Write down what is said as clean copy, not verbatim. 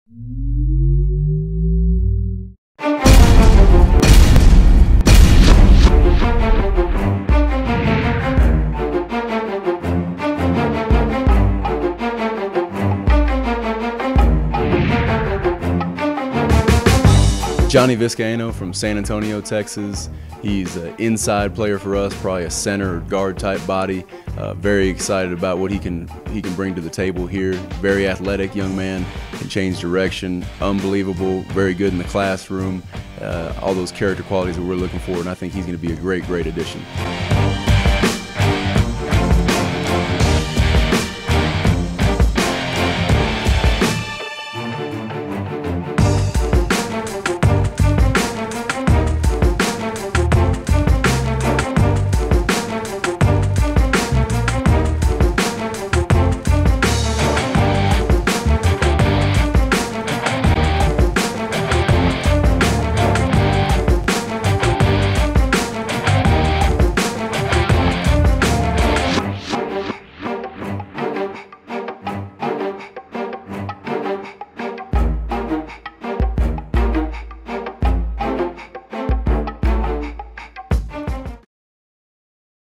Johnny Viscaino from San Antonio, Texas. He's an inside player for us, probably a center or guard type body. Very excited about what he can bring to the table here. Very athletic young man, can change direction, unbelievable, very good in the classroom. All those character qualities that we're looking for, and I think he's going to be a great addition.